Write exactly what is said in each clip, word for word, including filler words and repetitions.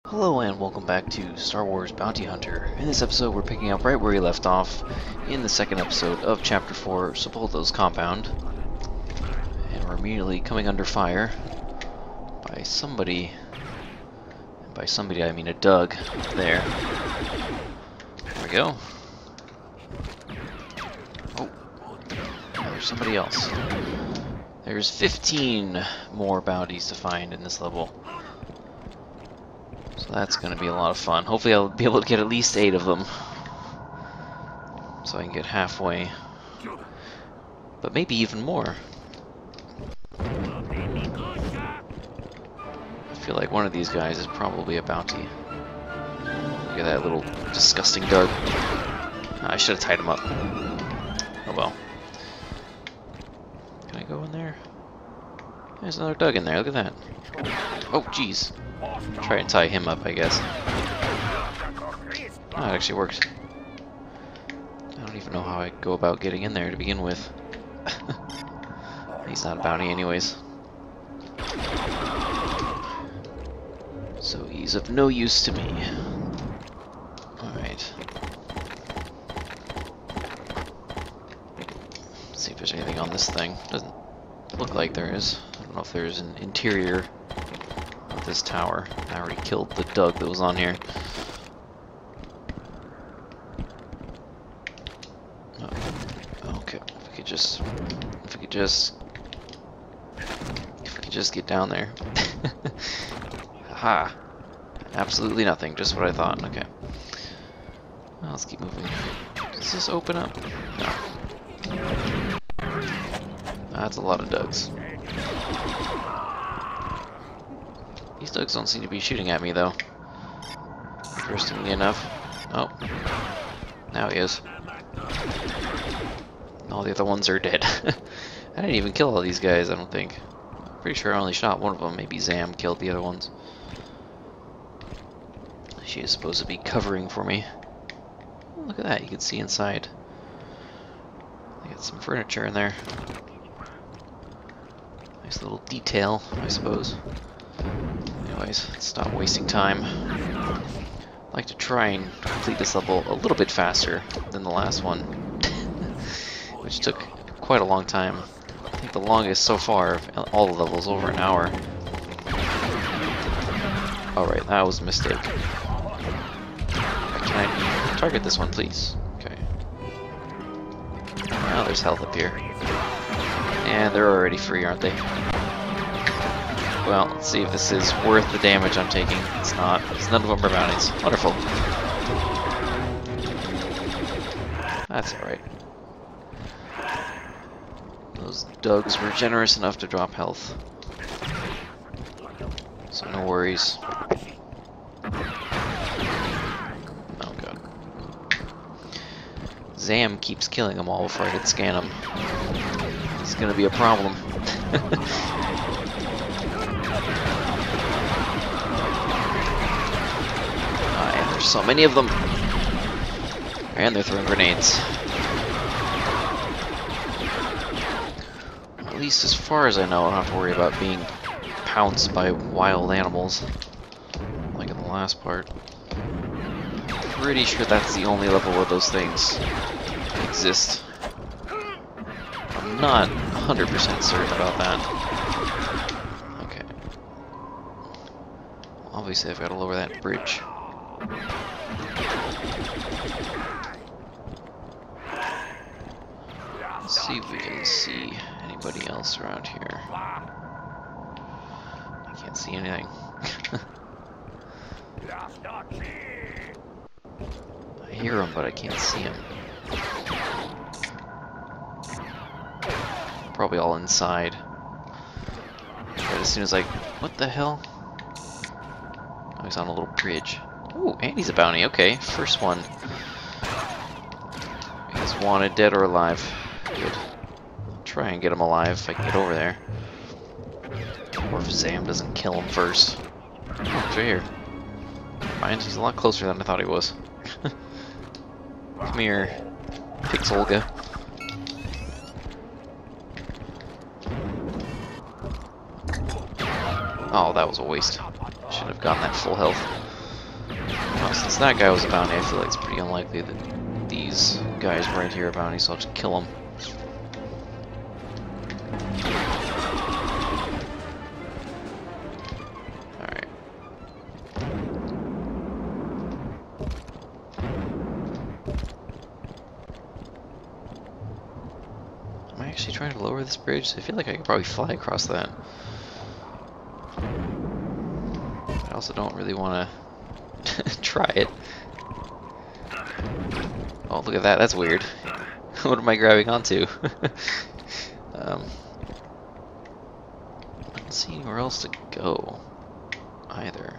Hello and welcome back to Star Wars Bounty Hunter. In this episode we're picking up right where we left off in the second episode of Chapter four, Sepulto's Compound. And we're immediately coming under fire by somebody, and by somebody I mean a Doug, there. There we go. Oh, now there's somebody else. There's fifteen more bounties to find in this level. So that's going to be a lot of fun. Hopefully I'll be able to get at least eight of them. So I can get halfway. But maybe even more. I feel like one of these guys is probably a bounty. Look at that little disgusting Doug. I should have tied him up. Oh well. Can I go in there? There's another Doug in there, look at that. Oh jeez. Try and tie him up, I guess. Oh, it actually works. I don't even know how I go about getting in there to begin with. He's not a bounty anyways. So he's of no use to me. Alright. Let's see if there's anything on this thing. Doesn't look like there is. I don't know if there's an interior of this tower. I already killed the Doug that was on here. Oh, okay, if we could just, if we could just, if we could just get down there. Haha, absolutely nothing. Just what I thought. Okay, well, let's keep moving. Does this open up? No. That's a lot of Dougs. These Dougs don't seem to be shooting at me, though. Interestingly enough. Oh. Now he is. All the other ones are dead. I didn't even kill all these guys, I don't think. Pretty sure I only shot one of them. Maybe Zam killed the other ones. She is supposed to be covering for me. Oh, look at that, you can see inside. They got some furniture in there. Nice little detail, I suppose. Anyways, let's stop wasting time. I'd like to try and complete this level a little bit faster than the last one, which took quite a long time. I think the longest so far of all the levels, over an hour. Alright, that was a mistake. Can I target this one, please? Okay. Now there's health up here. And they're already free, aren't they? Well, let's see if this is worth the damage I'm taking. It's not. It's none of them are bounties. Wonderful. That's alright. Those Dougs were generous enough to drop health. So no worries. Oh god. Zam keeps killing them all before I can scan them. It's gonna be a problem. There's so many of them. And they're throwing grenades. At least as far as I know, I don't have to worry about being pounced by wild animals. Like in the last part. Pretty sure that's the only level where those things exist. I'm not one hundred percent certain about that. Okay. Obviously I've got to lower that bridge. Let's see if we can see anybody else around here. I can't see anything. I hear them, but I can't see them. Probably all inside. But as soon as I... What the hell? Oh, he's on a little bridge. Ooh, and he's a bounty. Okay, first one. He's wanted, dead or alive. Good. I'll try and get him alive if I can get over there. Or if Zam doesn't kill him first. Oh, he's right here. Mind, he's a lot closer than I thought he was. Come here, Pixolga. Oh, that was a waste. Should have gotten that full health. Well, since that guy was a bounty, I feel like it's pretty unlikely that these guys right here are bounties, so I'll just kill them. Alright. Am I actually trying to lower this bridge? I feel like I could probably fly across that. I also don't really want to try it. Oh, look at that. That's weird. What am I grabbing onto? um, I don't see anywhere else to go either.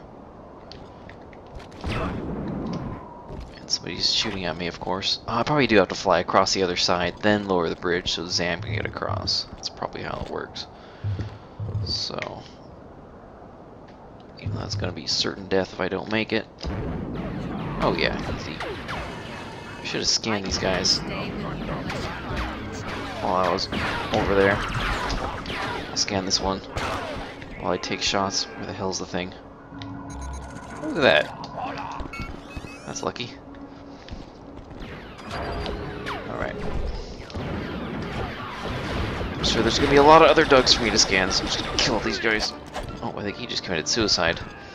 And somebody's shooting at me, of course. Oh, I probably do have to fly across the other side, then lower the bridge so Zam can get across. That's probably how it works. So, even though that's going to be certain death if I don't make it. Oh yeah, easy. I should have scanned these guys while I was over there. I'll scan this one while I take shots. Where the hell's the thing? Look at that. That's lucky. Alright. I'm sure there's gonna be a lot of other dugs for me to scan, so I'm just gonna kill all these guys. Oh, I think he just committed suicide.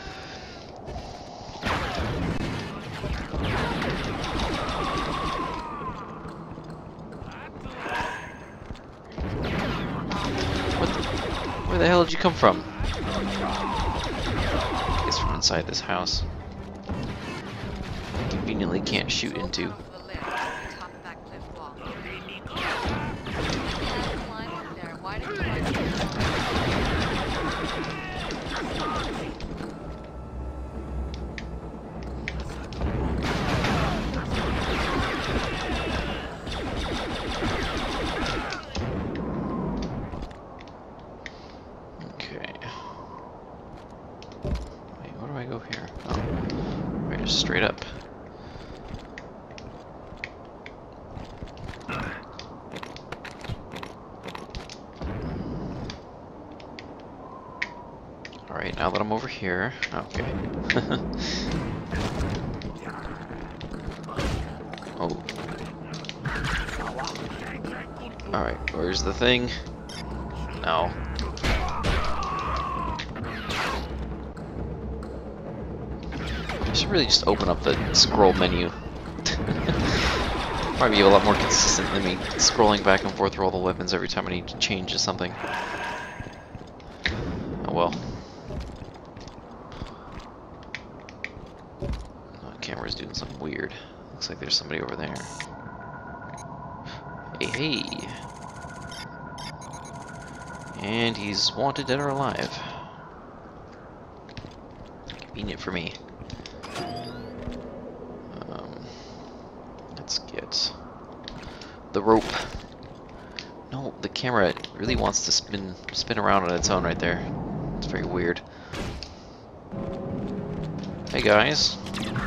What the? Where the hell did you come from? I guess from inside this house. I conveniently can't shoot into. Go here. Oh, right, just straight up. Alright, now that I'm over here. Okay. Oh. Alright, where's the thing? No. I should really just open up the scroll menu. Probably be a lot more consistent than me scrolling back and forth through all the weapons every time I need to change to something. Oh well. Oh, the camera's doing something weird. Looks like there's somebody over there. Hey, hey! And he's wanted dead or alive. Convenient for me. Let's get the rope. No, the camera really wants to spin spin around on its own right there. It's very weird. Hey guys.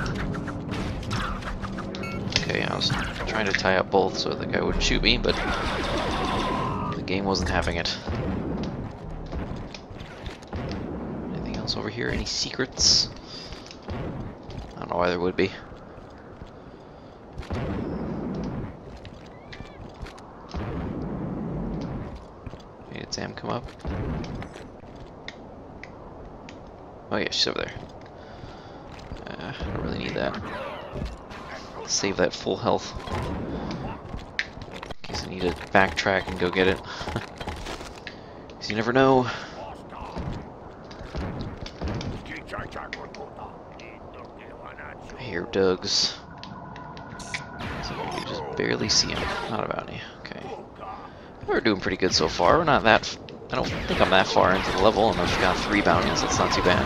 Okay, I was trying to tie up both so the guy wouldn't shoot me, but the game wasn't having it. Anything else over here? Any secrets? I don't know why there would be. Did Sam come up? Oh yeah, she's over there. Uh, I don't really need that. Save that full health. In case I need to backtrack and go get it. Because you never know. I hear Doug's. So you can just barely see him. Not a bounty. Okay. We're doing pretty good so far. We're not that. F I don't think I'm that far into the level, and I've got three bounties. That's not too bad.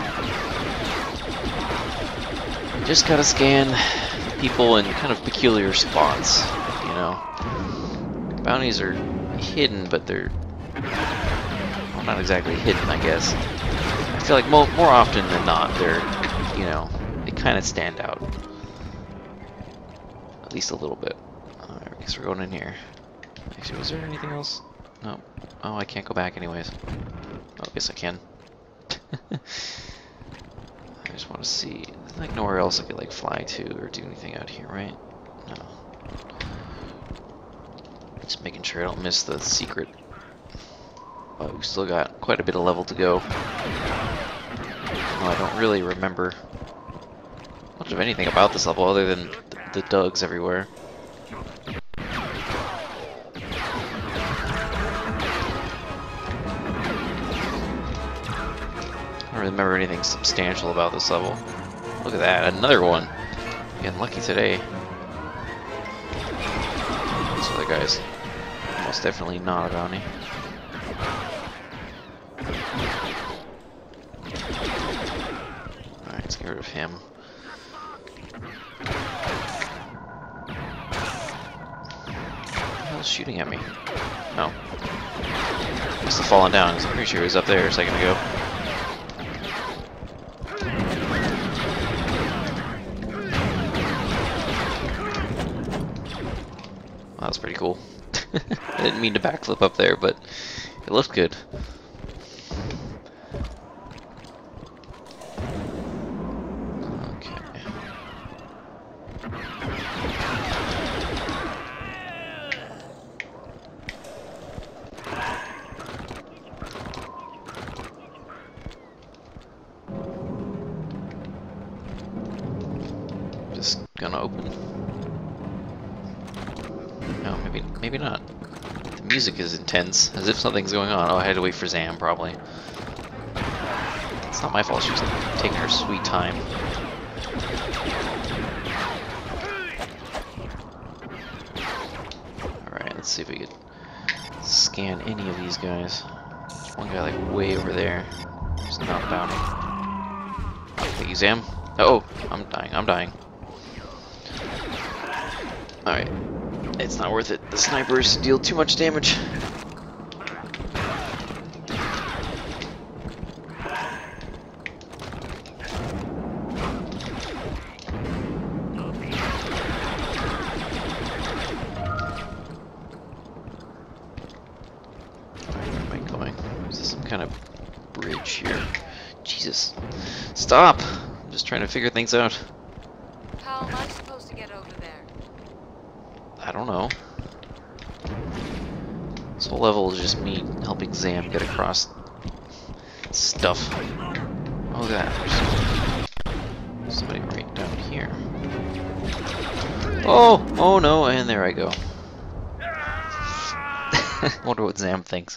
Just gotta scan people in kind of peculiar spots. You know, bounties are hidden, but they're well, not exactly hidden, I guess. I feel like mo more often than not, they're, you know, they kind of stand out. At least a little bit. Uh, I guess we're going in here. Actually, was there anything else? No. Oh, I can't go back anyways. Oh, I guess I can. I just want to see Like nowhere else I could like fly to or do anything out here, right? No. Just making sure I don't miss the secret. But we still got quite a bit of level to go. Oh, I don't really remember much of anything about this level other than the, the Dugs everywhere. I don't remember anything substantial about this level. Look at that, another one. Getting lucky today. This other guy's almost definitely not a bounty. Alright, let's get rid of him. Who's shooting at me? No. Must have fallen down, because I'm pretty sure he was up there a second ago. That was pretty cool. I didn't mean to backflip up there, but it looked good. Okay. Just gonna open. No, maybe maybe not. The music is intense, as if something's going on. Oh, I had to wait for Zam, probably. It's not my fault, she was taking her sweet time. Alright, let's see if we could scan any of these guys. There's one guy like way over there. He's not a bounty. Thank you, Zam. Oh, I'm dying, I'm dying. Alright. It's not worth it. The snipers deal too much damage. Where am I going? Is this some kind of bridge here? Jesus. Stop! I'm just trying to figure things out. How am I supposed to get over there? I don't know. This whole level is just me helping Zam get across stuff. Oh, look at that. There's somebody right down here. Oh! Oh no, and there I go. Wonder what Zam thinks.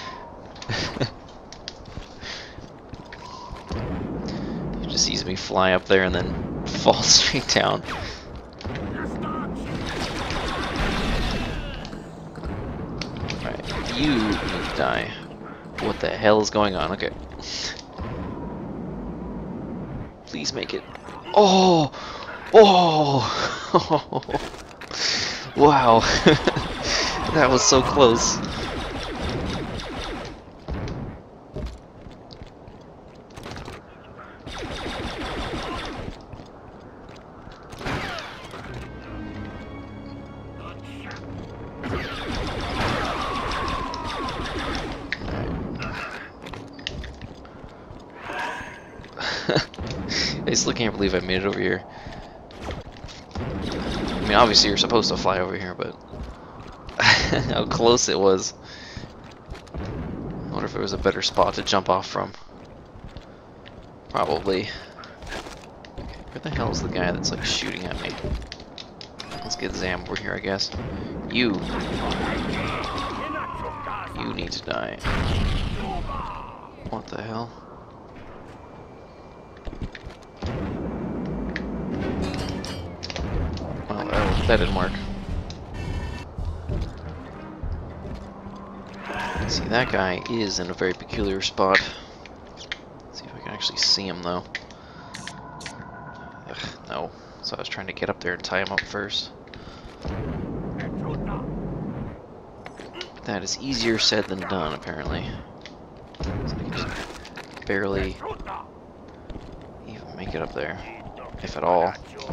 He just sees me fly up there and then fall straight down. You need to die. What the hell is going on? Okay. Please make it. Oh! Oh! Wow. That was so close. I still can't believe I made it over here. I mean, obviously you're supposed to fly over here, but how close it was. I wonder if there was a better spot to jump off from. Probably. Okay, where the hell is the guy that's like shooting at me? Let's get Zam over here, I guess. You. You need to die. What the hell? Well, that, that didn't work. See, that guy is in a very peculiar spot. Let's see if I can actually see him, though. Ugh, no. So I was trying to get up there and tie him up first. That is easier said than done, apparently. So I can just barely even make it up there, if at all.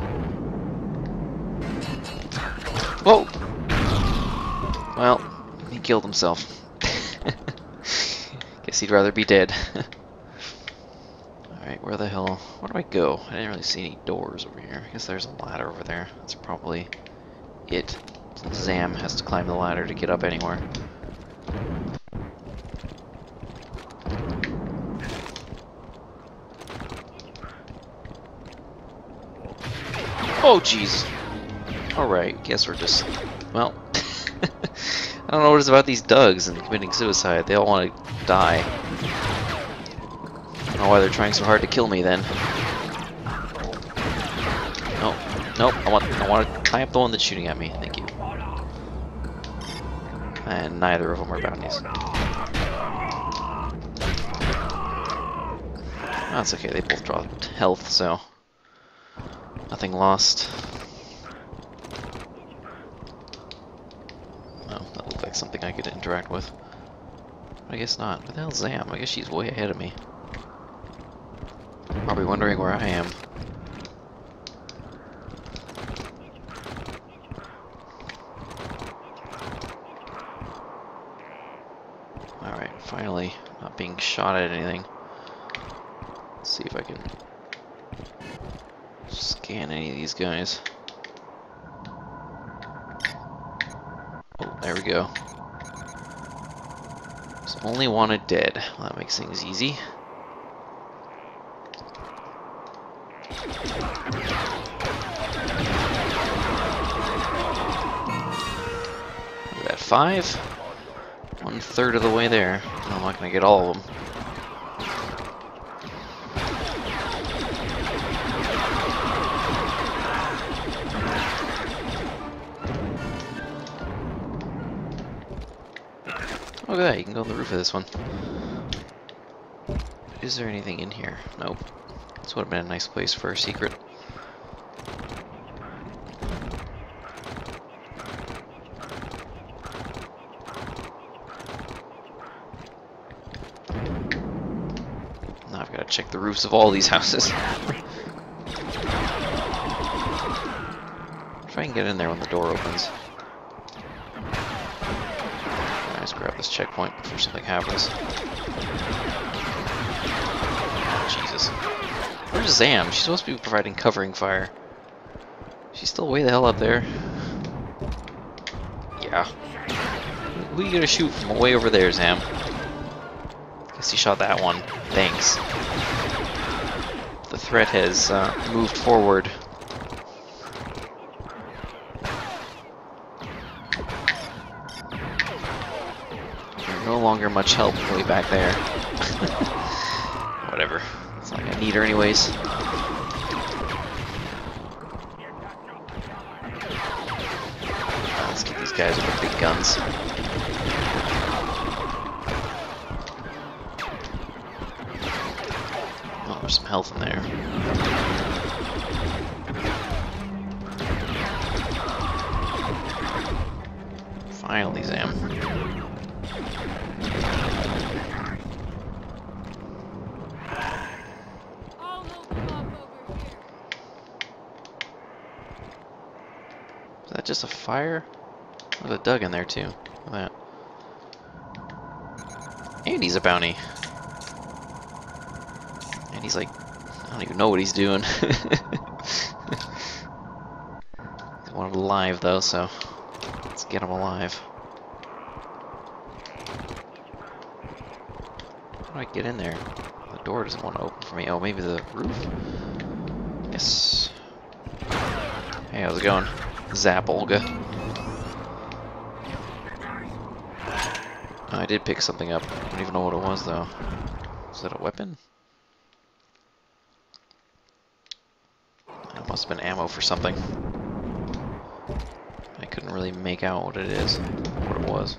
Whoa! Well, he killed himself. Guess he'd rather be dead. Alright, where the hell... Where do I go? I didn't really see any doors over here. I guess there's a ladder over there. That's probably it. Since Zam has to climb the ladder to get up anywhere. Oh, jeez. Alright, guess we're just... Well... I don't know what it's about these Dougs and committing suicide. They all want to die. I don't know why they're trying so hard to kill me then. No, nope. I want, I want to tie up the one that's shooting at me. Thank you. And neither of them are bounties. That's okay. They both dropped health, so nothing lost. Something I could interact with. I guess not. Where the hell's Zam? I guess she's way ahead of me. Probably wondering where I am. Alright, finally not being shot at anything. Let's see if I can scan any of these guys. Oh, there we go. Only wanted dead. Well, that makes things easy. Look at that, five? One third of the way there. I'm not gonna get all of them. Look at that, you can go on the roof of this one. Is there anything in here? Nope. This would have been a nice place for a secret. Now I've got to check the roofs of all these houses. Try and get in there when the door opens. Grab this checkpoint before something happens. Oh, Jesus. Where's Zam? She's supposed to be providing covering fire. She's still way the hell up there. Yeah. Who are you gonna shoot from way over there, Zam? Guess you shot that one. Thanks. The threat has uh, moved forward. No longer much help way back there. Whatever. It's not gonna need her anyways. Let's get these guys with the big guns. Oh, there's some health in there. Finally, Zam. Is that just a fire? There's a Doug in there too. Look at that. And he's a bounty. And he's like, I don't even know what he's doing. He's one alive though, so let's get him alive. How do I get in there? The door doesn't want to open for me. Oh, maybe the roof? Yes. Hey, how's it going? Zap Olga. Oh, I did pick something up. I don't even know what it was though. Is that a weapon? That must have been ammo for something. I couldn't really make out what it is, what it was.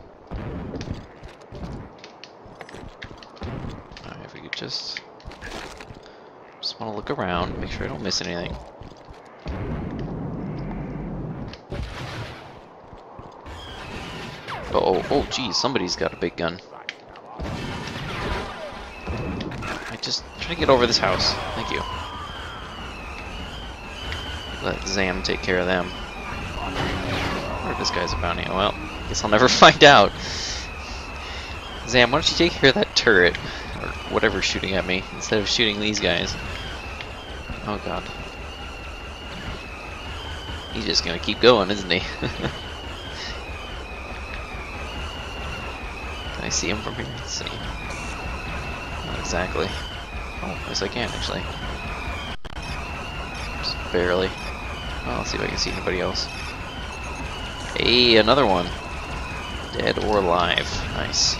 Alright, if we could just just want to look around, make sure I don't miss anything. Uh oh, oh geez, somebody's got a big gun. I just try to get over this house. Thank you. Let Zam take care of them. I wonder if this guy's a bounty. Well, guess I'll never find out. Zam, why don't you take care of that turret? Or whatever's shooting at me, instead of shooting these guys. Oh god. He's just gonna keep going, isn't he? Can I see him from here? Let's see. Not exactly. Oh, yes I can actually. Just barely. Well, let's see if I can see anybody else. Hey, another one. Dead or alive. Nice.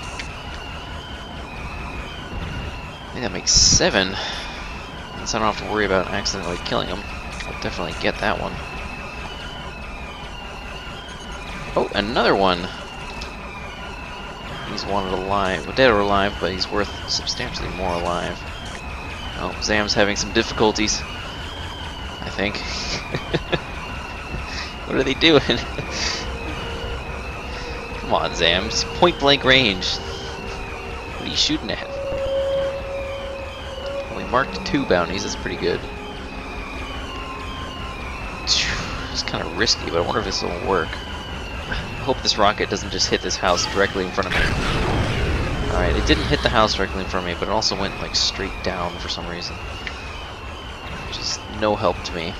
I think that makes seven. So I don't have to worry about accidentally killing him. I'll definitely get that one. Oh, another one! He's wanted alive, well, dead or alive, but he's worth substantially more alive. Oh, Zam's having some difficulties, I think. What are they doing? Come on, Zam, it's point blank range. What are you shooting at? We marked two bounties, that's pretty good. It's kind of risky, but I wonder if this will work. I hope this rocket doesn't just hit this house directly in front of me. Alright, it didn't hit the house directly in front of me, but it also went like straight down for some reason. Just no help to me.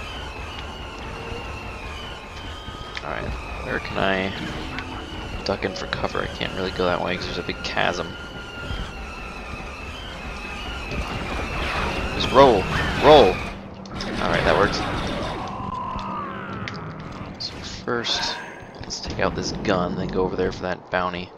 Alright, where can I duck in for cover? I can't really go that way because there's a big chasm. Just roll! Roll! Alright, that worked. So first, let's take out this gun, then go over there for that bounty.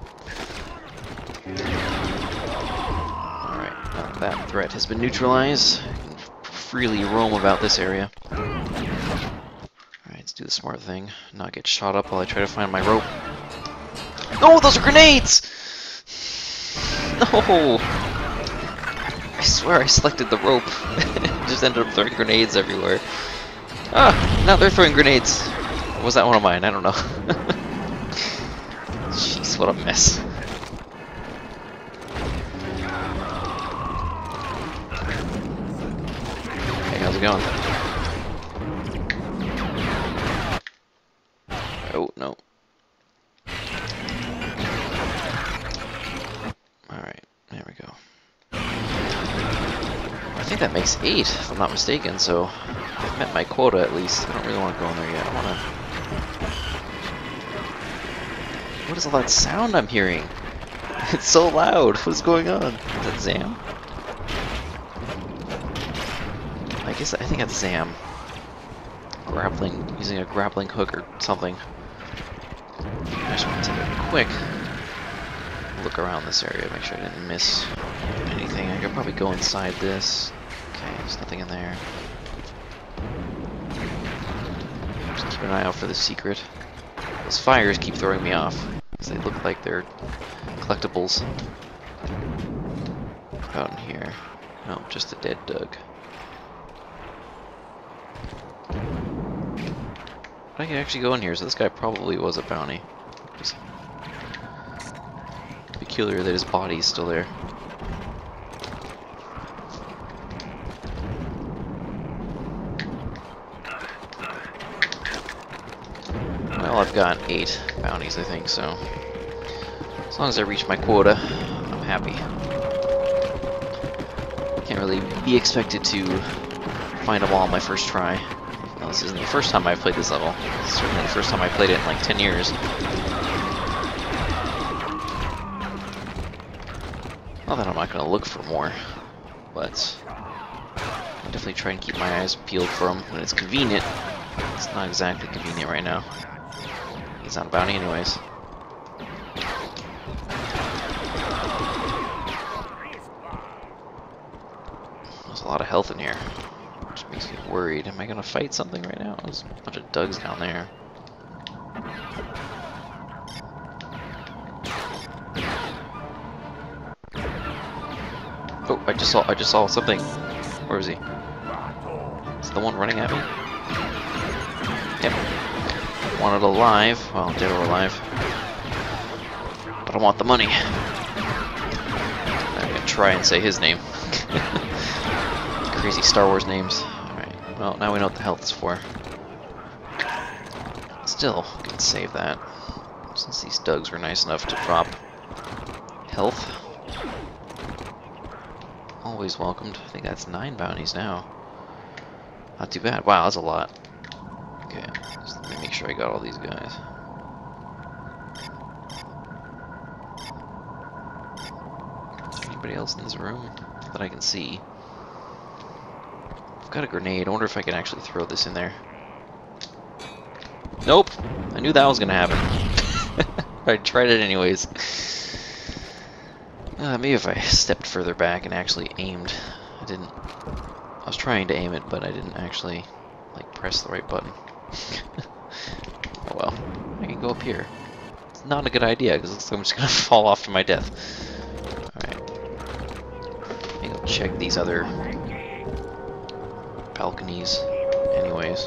Alright, now that threat has been neutralized. I can freely roam about this area. Alright, let's do the smart thing. Not get shot up while I try to find my rope. No, those are grenades! No! I swear I selected the rope. Just ended up throwing grenades everywhere. Ah! Now they're throwing grenades! Or was that one of mine? I don't know. Jeez, what a mess. Hey, how's it going? Oh, no. Alright, there we go. I think that makes eight, if I'm not mistaken, so I've met my quota at least. I don't really want to go in there yet. I want to... What is all that sound I'm hearing? It's so loud. What's going on? Is that Zam? I guess I think that's Zam. Grappling, using a grappling hook or something. I just want to take a quick look around this area, make sure I didn't miss anything. I could probably go inside this. Okay, there's nothing in there. Just keep an eye out for the secret. Those fires keep throwing me off, because they look like they're collectibles. Out in here. No, just a dead Doug. I can actually go in here, so this guy probably was a bounty. Just peculiar that his body's still there. Well, I've got eight bounties, I think, so as long as I reach my quota, I'm happy. Can't really be expected to find them all on my first try. Well, this isn't the first time I've played this level. It's certainly the first time I played it in like ten years. Not that I'm not going to look for more, but I'll definitely try and keep my eyes peeled for them when it's convenient. It's not exactly convenient right now. He's on a bounty anyways. There's a lot of health in here, which makes me worried. Am I going to fight something right now? There's a bunch of Dougs down there. Oh, I just saw I just saw something. Where is he? Is the one running at me? Yep. Want it alive. Well, dead or alive. But I want the money. I'm gonna try and say his name. Crazy Star Wars names. Alright, well, now we know what the health is for. Still, we can save that. Since these Dougs were nice enough to drop health. always welcomed. I think that's nine bounties now. Not too bad. Wow, that's a lot. Okay, just let me make sure I got all these guys. Is there anybody else in this room that I can see? I've got a grenade. I wonder if I can actually throw this in there. Nope! I knew that was gonna happen. I tried it anyways. Uh, maybe if I stepped further back and actually aimed. I didn't. I was trying to aim it, but I didn't actually like press the right button. Oh well. I can go up here. It's not a good idea because it looks like I'm just gonna fall off to my death. Alright. Let me go check these other balconies. Anyways.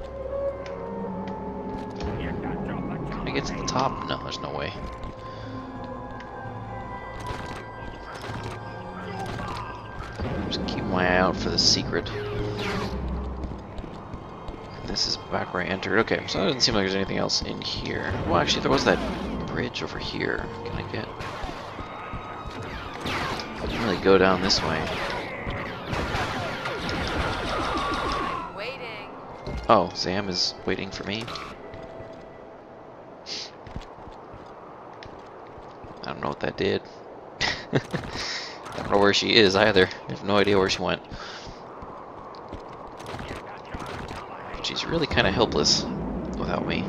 Can I get to the top? No, there's no way. Just keep my eye out for the secret. This is back where I entered. Okay, so it doesn't seem like there's anything else in here. Well, actually, there was that bridge over here. Can I get... I can really go down this way. Waiting. Oh, Zam is waiting for me. I don't know what that did. I don't know where she is either. I have no idea where she went. She's really kind of helpless without me.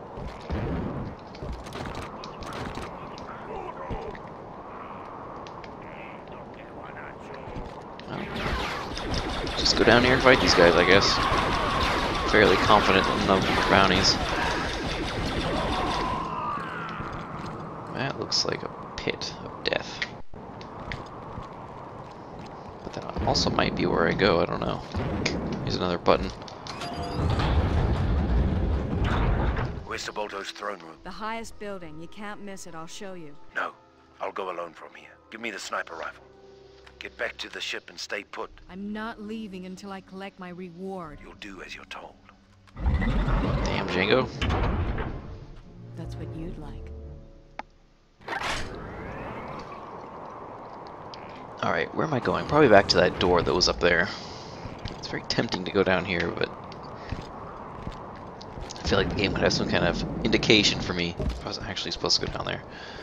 Well, just go down here and fight these guys, I guess. Fairly confident in the bounties. That looks like a pit of death. But that also might be where I go, I don't know. Here's another button. Where's Sabolto's throne room? The highest building. You can't miss it. I'll show you. No, I'll go alone from here. Give me the sniper rifle. Get back to the ship and stay put. I'm not leaving until I collect my reward. You'll do as you're told. Damn, Jango. That's what you'd like. Alright, where am I going? Probably back to that door that was up there. It's very tempting to go down here, but I feel like the game would have some kind of indication for me if I was actually supposed to go down there.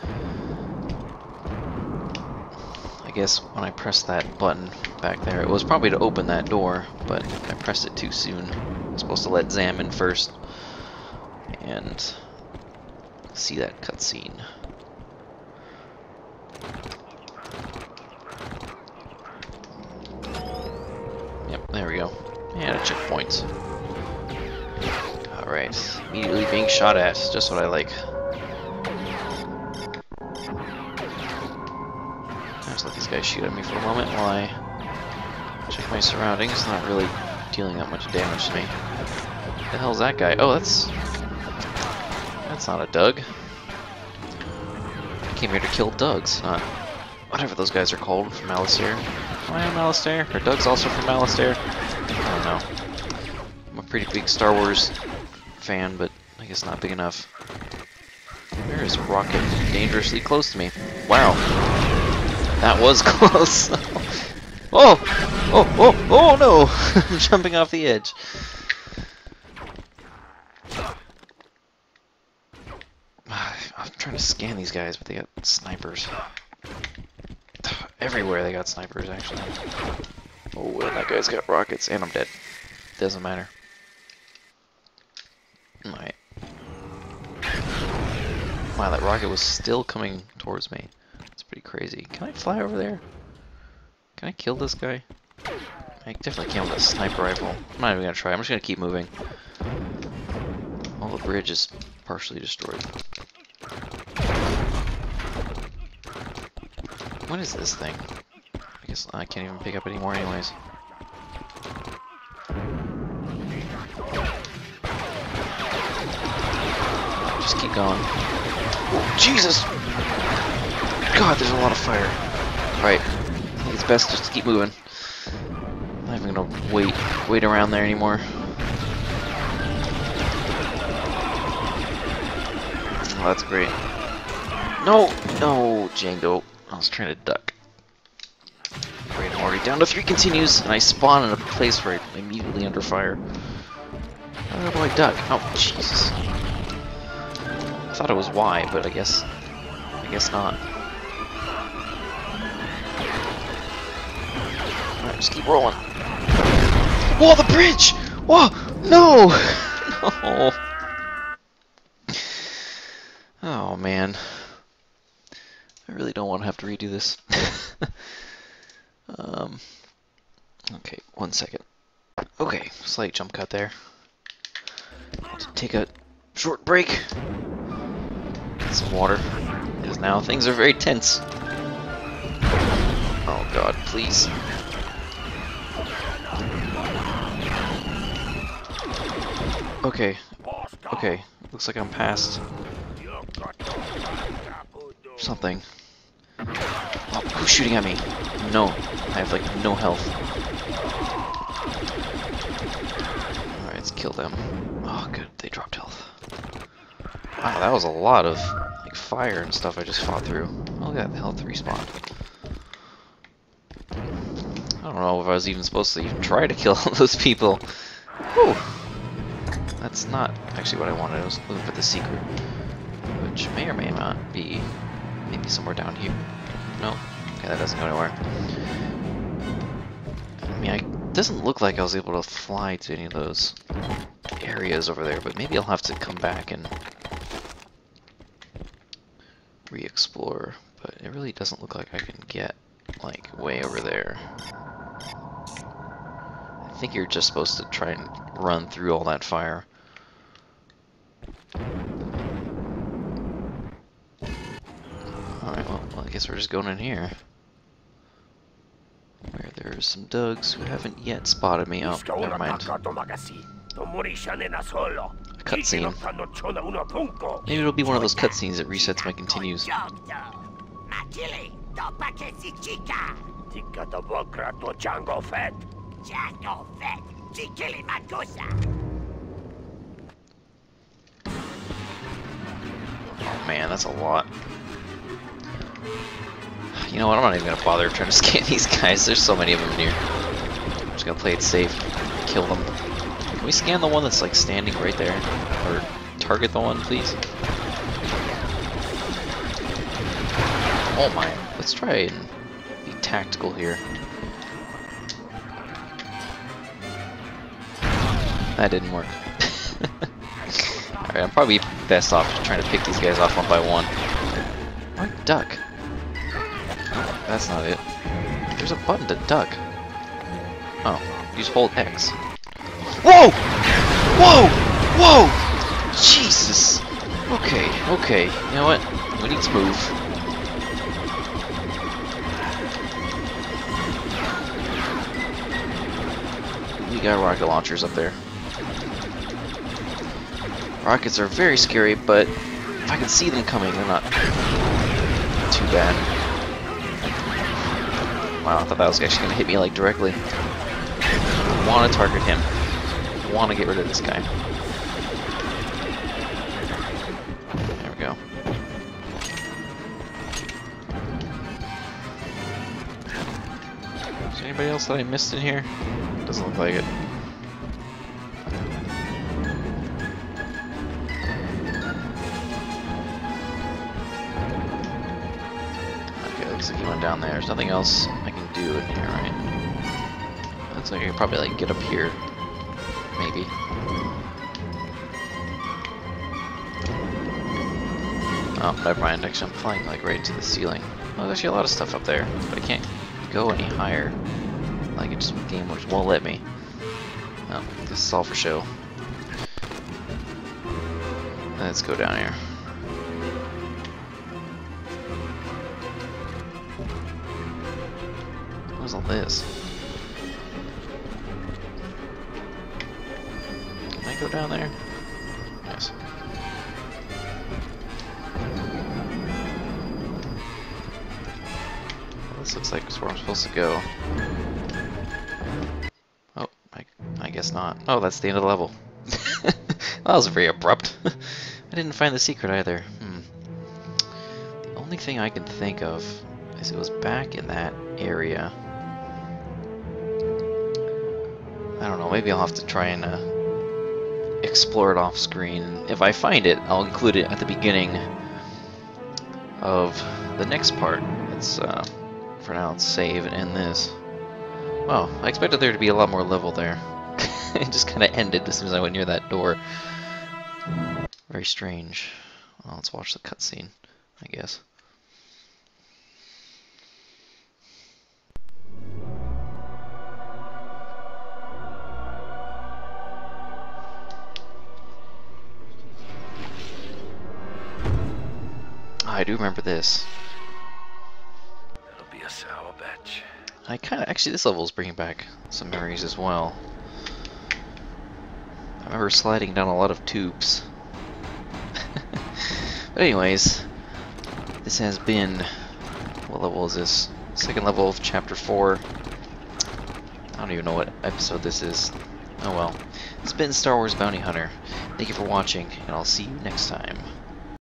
I guess when I pressed that button back there, it was probably to open that door, but I pressed it too soon. I was supposed to let Zam in first and see that cutscene. Yep, there we go. And a checkpoint. Alright, immediately being shot at, just what I like. I'll just let these guys shoot at me for a moment while I check my surroundings. Not really dealing that much damage to me. What the hell's that guy? Oh, that's... That's not a Doug. I came here to kill Dougs, not whatever those guys are called from Alistair. Am I on Alistair? Are Dougs also from Alistair? I don't know. I'm a pretty big Star Wars fan, but I guess not big enough. Where is Rocket dangerously close to me? Wow. That was close. Oh! Oh, oh, oh no! I'm jumping off the edge. I'm trying to scan these guys, but they got snipers. Everywhere they got snipers, actually. Oh, and that guy's got rockets, and I'm dead. Doesn't matter. Alright. Wow, that rocket was still coming towards me. It's pretty crazy. Can I fly over there? Can I kill this guy? I definitely can't with a sniper rifle. I'm not even gonna try. I'm just gonna keep moving. Well, the bridge is partially destroyed. What is this thing? I guess I can't even pick up anymore anyways. Just keep going. Oh, Jesus! God, there's a lot of fire. Alright, I think it's best just to keep moving. I'm not even gonna wait, wait around there anymore. Oh, that's great. No! No, Jango. I was trying to duck. Great, I already down to three continues, and I spawn in a place where I'm immediately under fire. How do I duck? Oh, Jesus. I thought it was Y, but I guess... I guess not. Alright, just keep rolling. Whoa, the bridge! Whoa! No! No! Oh, man. I really don't want to have to redo this. um, okay, one second. Okay, slight jump cut there. Take a short break. Get some water. Because now things are very tense. Oh god, please. Okay. Okay. Looks like I'm past something. Oh, who's shooting at me? No. I have like no health. Alright, let's kill them. Oh good, they dropped health. Wow, that was a lot of like fire and stuff I just fought through. Oh look at that, the health respawned. I don't know if I was even supposed to even try to kill all those people. Whew. That's not actually what I wanted. I was looking for the secret, which may or may not be maybe somewhere down here. No? Okay, that doesn't go anywhere. I mean, I, it doesn't look like I was able to fly to any of those areas over there, but maybe I'll have to come back and re-explore. But it really doesn't look like I can get, like, way over there. I think you're just supposed to try and run through all that fire. Alright, well, well, I guess we're just going in here. Where there's some Dougs who haven't yet spotted me. Oh, never mind. A cutscene. Maybe it'll be one of those cutscenes that resets my continues. Oh man, that's a lot. You know what, I'm not even gonna bother trying to scan these guys. There's so many of them in here. I'm just gonna play it safe. Kill them. Can we scan the one that's like standing right there? Or target the one, please? Oh my, let's try and be tactical here. That didn't work. Alright, I'm probably best off just trying to pick these guys off one by one. Why duck? Oh, that's not it. There's a button to duck. Oh, use hold X. Whoa! Whoa! Whoa! Jesus! Okay, okay. You know what? We need to move. We got rocket launchers up there. Rockets are very scary, but if I can see them coming, they're not too bad. Wow, I thought that was actually going to hit me like directly. I want to target him. I want to get rid of this guy. There we go. Is there anybody else that I missed in here? Doesn't look like it. Looks like he went down there. There's nothing else I can do in here, right? Looks like I can probably like get up here, maybe. Oh, never mind. Actually, I'm flying like right to the ceiling. Well, there's actually a lot of stuff up there, but I can't go any higher. Like it just the game just won't let me. Oh, this is all for show. Let's go down here. What was all this? Can I go down there? Yes. Well, this looks like it's where I'm supposed to go. Oh, I, I guess not. Oh, that's the end of the level. That was very abrupt. I didn't find the secret either. Hmm. The only thing I can think of is it was back in that area I don't know, maybe I'll have to try and uh, explore it off screen. If I find it, I'll include it at the beginning of the next part. It's, uh, for now, let's save and end this. Wow, I expected there to be a lot more level there. It just kind of ended as soon as I went near that door. Very strange. Well, let's watch the cutscene, I guess. I do remember this. It'll be a sour batch. I kind of actually this level is bringing back some memories as well. I remember sliding down a lot of tubes. But anyways, this has been, what level is this? Second level of chapter four. I don't even know what episode this is. Oh well. It's been Star Wars Bounty Hunter. Thank you for watching, and I'll see you next time.